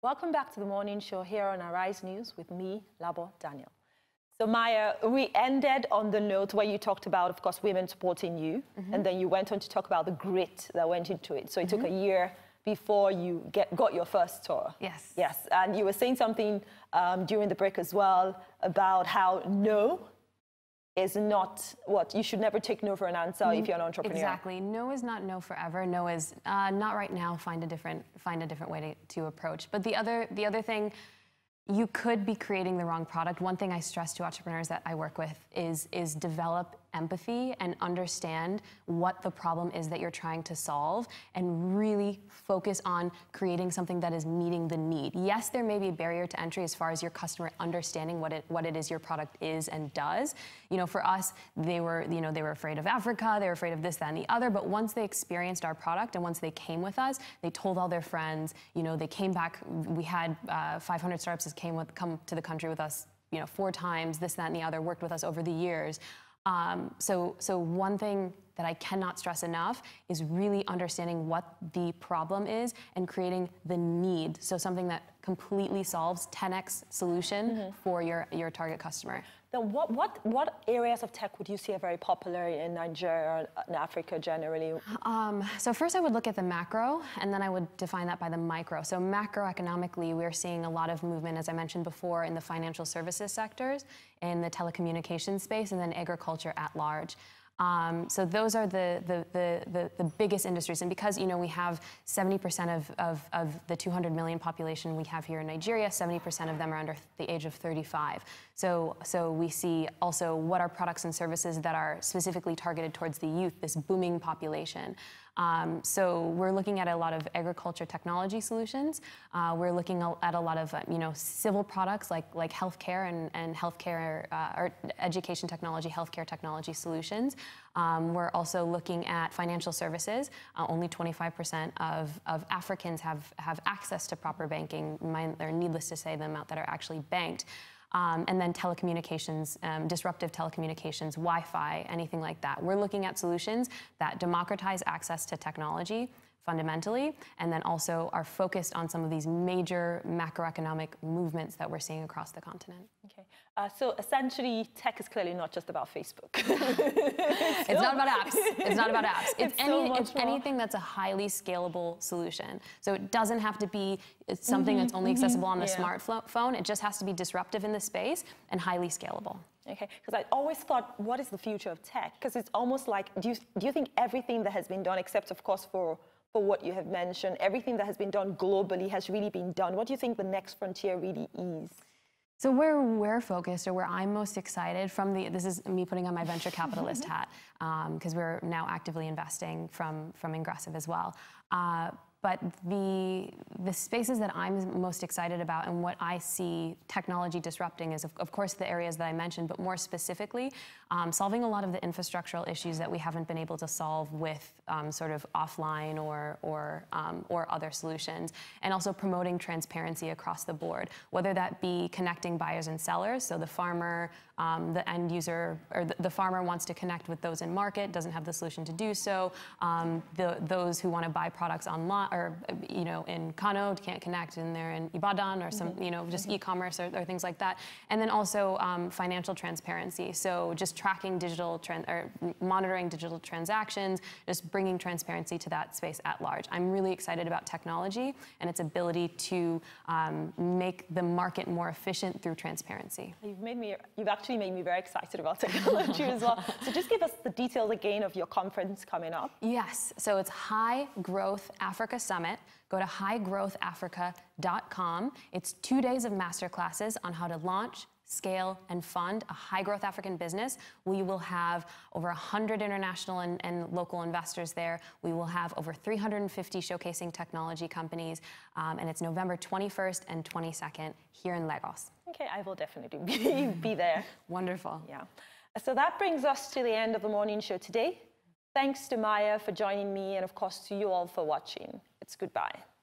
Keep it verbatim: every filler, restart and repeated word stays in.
Welcome back to the morning show here on Arise News with me, Labo Daniel. So Maya, we ended on the note where you talked about, of course, women supporting you, mm-hmm. and then you went on to talk about the grit that went into it. So it mm-hmm. took a year before you get, got your first tour. Yes. Yes, and you were saying something um, during the break as well about how no is not what, you should never take no for an answer mm, if you're an entrepreneur. Exactly, no is not no forever. No is uh, not right now. Find a different, find a different way to, to approach. But the other, the other thing, you could be creating the wrong product. One thing I stress to entrepreneurs that I work with is, is develop empathy and understand what the problem is that you're trying to solve and really focus on creating something that is meeting the need. Yes, there may be a barrier to entry as far as your customer understanding what it, what it is your product is and does. You know, for us, they were, you know, they were afraid of Africa, they were afraid of this, that, and the other, but once they experienced our product and once they came with us, they told all their friends, you know, they came back, we had uh, five hundred startups that came with, come to the country with us, you know, four times, this, that, and the other, worked with us over the years. Um, so, so one thing that I cannot stress enough is really understanding what the problem is and creating the need. So something that completely solves ten X solution mm-hmm. for your, your target customer. Then what, what, what areas of tech would you see are very popular in Nigeria or in Africa generally? Um, so first I would look at the macro, and then I would define that by the micro. So macroeconomically, we're seeing a lot of movement, as I mentioned before, in the financial services sectors, in the telecommunications space, and then agriculture at large. Um, so those are the, the, the, the, the biggest industries. And because, you know, we have seventy percent of, of, of the two hundred million population we have here in Nigeria, seventy percent of them are under the age of thirty-five. So, so we see also what are products and services that are specifically targeted towards the youth, this booming population. Um, so we're looking at a lot of agriculture technology solutions. Uh, we're looking at a lot of, uh, you know, civil products like, like healthcare and, and healthcare, uh, or education technology, healthcare technology solutions. Um, we're also looking at financial services. Uh, only twenty-five percent of, of Africans have, have access to proper banking. Mine, they're needless to say the amount that are actually banked. Um, and then telecommunications, um, disruptive telecommunications, Wi-Fi, anything like that. We're looking at solutions that democratize access to technology fundamentally, and then also are focused on some of these major macroeconomic movements that we're seeing across the continent. Okay, uh, so essentially tech is clearly not just about Facebook. it's, it's not about apps. It's not about apps. It's, it's, any, so it's anything that's a highly scalable solution. So it doesn't have to be it's something mm-hmm, that's only accessible mm-hmm, on the yeah. smartphone. It just has to be disruptive in the space and highly scalable. Okay, because I always thought, what is the future of tech? Because it's almost like, do you, do you think everything that has been done, except of course for for what you have mentioned, everything that has been done globally has really been done? What do you think the next frontier really is? So where we're focused, or where I'm most excited from the, this is me putting on my venture capitalist hat, because um, we're now actively investing from, from Ingressive as well. Uh, But the, the spaces that I'm most excited about and what I see technology disrupting is, of, of course, the areas that I mentioned, but more specifically, um, solving a lot of the infrastructural issues that we haven't been able to solve with um, sort of offline or, or, um, or other solutions, and also promoting transparency across the board, whether that be connecting buyers and sellers, so the farmer, um, the end user, or the, the farmer wants to connect with those in market, doesn't have the solution to do so, um, the, those who want to buy products online, or you know, in Kano, can't connect, and they're in Ibadan, or some, mm-hmm. you know, just mm-hmm. e-commerce or, or things like that. And then also um, financial transparency. So just tracking digital, tran or monitoring digital transactions, just bringing transparency to that space at large. I'm really excited about technology and its ability to um, make the market more efficient through transparency. You've made me, you've actually made me very excited about technology as well. So just give us the details again of your conference coming up. Yes, so it's High Growth Africa Summit. Go to high growth africa dot com. It's two days of masterclasses on how to launch, scale, and fund a high-growth African business. We will have over one hundred international and, and local investors there. We will have over three hundred fifty showcasing technology companies, um, and it's November twenty-first and twenty-second here in Lagos. Okay, I will definitely be, be there. Wonderful. Yeah. So that brings us to the end of the morning show today. Thanks to Maya for joining me, and of course to you all for watching. It's goodbye.